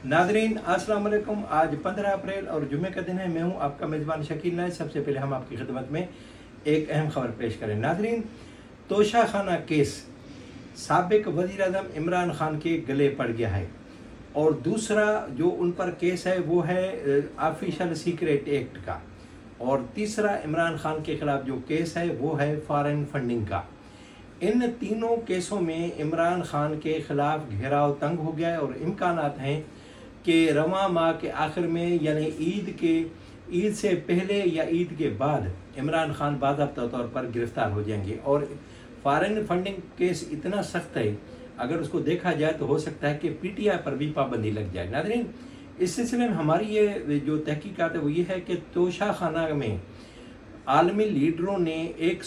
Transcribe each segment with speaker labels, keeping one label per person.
Speaker 1: नाजरीन अस्सलाम वालेकुम। आज 15 अप्रैल और जुम्मे का दिन है। मैं हूं आपका मेज़बान शकील नाइस। सबसे पहले हम आपकी खिदमत में एक अहम खबर पेश करें। नाजरीन, तोशाखाना केस साबिक वज़ीर आज़म इमरान खान के गले पड़ गया है और दूसरा जो उन पर केस है वो है ऑफिशियल सीक्रेट एक्ट का, और तीसरा इमरान खान के खिलाफ जो केस है वो है फॉरेन फंडिंग का। इन तीनों केसों में इमरान खान के खिलाफ घेराव तंग हो गया है और इम्कानात हैं कि रवां माह के आखिर में यानी ईद से पहले या ईद के बाद इमरान खान बाज़ाब्ता तौर पर गिरफ्तार हो जाएंगे। और फॉरेन फंडिंग केस इतना सख्त है, अगर उसको देखा जाए तो हो सकता है कि पीटीआई पर भी पाबंदी लग जाए। नाज़रीन, इस सिलसिले में हमारी ये जो तहकीकात है वो ये है कि तोशाखाना में आलमी लीडरों ने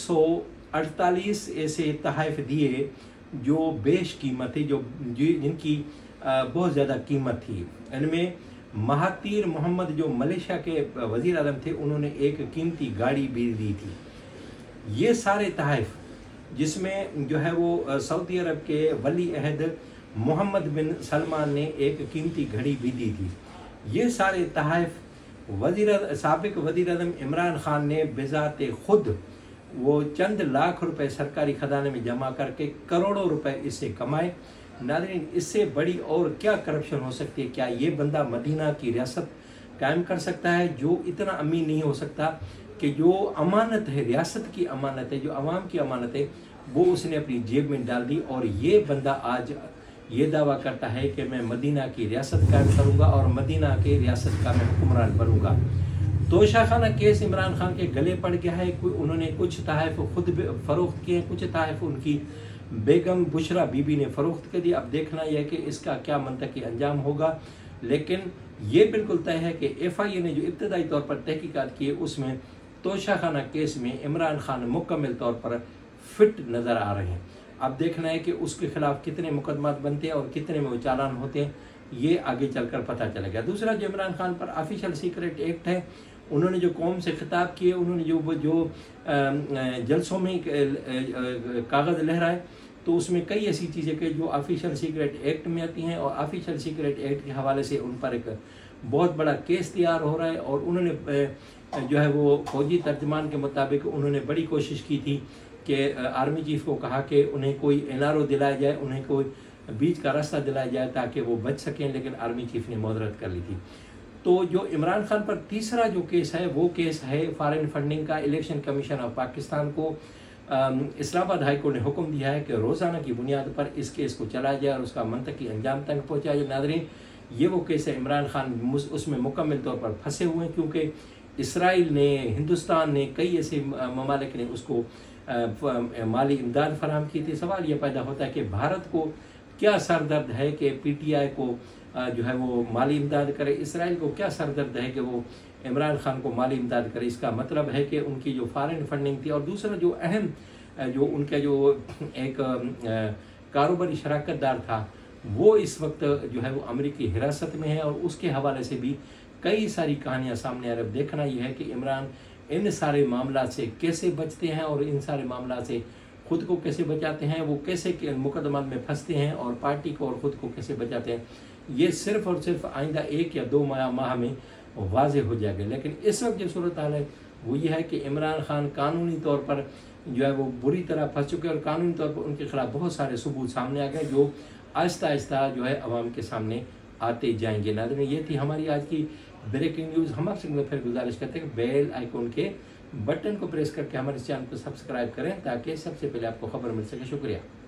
Speaker 1: 148 ऐसे तहफ़ दिए जो बेशकीमत थी, जिनकी बहुत ज़्यादा कीमत थी। इनमें महातीर मोहम्मद जो मलेशिया के वज़ीर आज़म थे, उन्होंने एक कीमती गाड़ी भी दी थी। ये सारे तहफ़ जिसमें जो है वो सऊदी अरब के वली अहद मोहम्मद बिन सलमान ने एक कीमती घड़ी भी दी थी। ये सारे तहफ़ साबिक वज़ीर आज़म इमरान खान ने बेज़ाते खुद वो चंद लाख रुपए सरकारी खजाने में जमा करके करोड़ों रुपए इससे कमाए। नाज़रीन, इससे बड़ी और क्या करप्शन हो सकती है? क्या ये बंदा मदीना की रियासत कायम कर सकता है? जो इतना अमीन नहीं हो सकता कि जो अमानत है, रियासत की अमानत है, जो अवाम की अमानत है, वो उसने अपनी जेब में डाल दी। और ये बंदा आज ये दावा करता है कि मैं मदीना की रियासत कायम करूँगा और मदीना के रियासत का मैं हुक्मरान बनूँगा। तोशाखाना केस इमरान खान के गले पड़ गया है। उन्होंने कुछ तहफ़ खुद फ़रोख्त किए, कुछ तहफ़ उनकी बेगम बुशरा बीबी ने फ़रोख्त कर दिया। अब देखना यह है कि इसका क्या मंतकी अंजाम होगा, लेकिन ये बिल्कुल तय है कि FIA ने जो इब्तदाई तौर पर तहकीकात की है उसमें तोशाखाना केस में इमरान खान मुकम्मल तौर पर फिट नज़र आ रहे हैं। अब देखना है कि उसके खिलाफ कितने मुकदमात बनते हैं और कितने में वो चालान होते हैं, ये आगे चलकर पता चलेगा। दूसरा जो इमरान खान पर ऑफिशियल सीक्रेट एक्ट है, उन्होंने जो कौम से खिताब किए, उन्होंने जो जलसों में कागज़ लहराए, तो उसमें कई ऐसी चीज़ें कि जो ऑफिशियल सीक्रेट एक्ट में आती हैं और ऑफिशियल सीक्रेट एक्ट के हवाले से उन पर एक बहुत बड़ा केस तैयार हो रहा है। और उन्होंने जो है वो फौजी तर्जमान के मुताबिक उन्होंने बड़ी कोशिश की थी कि आर्मी चीफ को कहा कि उन्हें कोई NRO दिलाया जाए, उन्हें कोई बीच का रास्ता दिलाया जाए ताकि वो बच सकें, लेकिन आर्मी चीफ ने मदद कर ली थी। तो जो इमरान खान पर तीसरा जो केस है वो केस है फॉरेन फंडिंग का। इलेक्शन कमीशन ऑफ पाकिस्तान को इस्लामाबाद हाई कोर्ट ने हुक्म दिया है कि रोज़ाना की बुनियाद पर इस केस को चलाया जाए और उसका मंतकी अंजाम तक पहुँचाया जाए। नाज़रीन, ये वो केस है, इमरान खान उसमें मुकम्मल तौर पर फंसे हुए हैं, क्योंकि इसराइल ने, हिंदुस्तान ने, कई ऐसे ममालिक ने उसको माली इमदाद फराहम की थी। सवाल ये पैदा होता है कि भारत को क्या सरदर्द है कि PTI को जो है वो माली इमदाद करे, इसराइल को क्या सरदर्द है कि वो इमरान खान को माली इमदाद करे। इसका मतलब है कि उनकी जो फॉरेन फंडिंग थी और दूसरा जो अहम जो उनका जो एक कारोबारी शराकत दार था वो इस वक्त जो है वो अमेरिकी हिरासत में है और उसके हवाले से भी कई सारी कहानियाँ सामने आ रही। देखना यह है कि इमरान इन सारे मामला से कैसे बचते हैं और इन सारे मामला से खुद को कैसे बचाते हैं, वो कैसे मुकदमा में फंसते हैं और पार्टी को और ख़ुद को कैसे बचाते हैं, ये सिर्फ़ और सिर्फ आइंदा 1 या 2 माह में वाज़े हो जाएगा। लेकिन इस वक्त जो सूरत हाल है वो ये है कि इमरान खान कानूनी तौर पर जो है वो बुरी तरह फंस चुके हैं और कानूनी तौर पर उनके खिलाफ बहुत सारे सबूत सामने आ गए जो आहिस्ता आहिस्ता जो है अवाम के सामने आते जाएंगे। नाज़रीन, ये थी हमारी आज की ब्रेकिंग न्यूज़। हम आपसे फिर गुजारिश करते हैं कि बेल आइकॉन के बटन को प्रेस करके हमारे चैनल को सब्सक्राइब करें ताकि सबसे पहले आपको खबर मिल सके। शुक्रिया।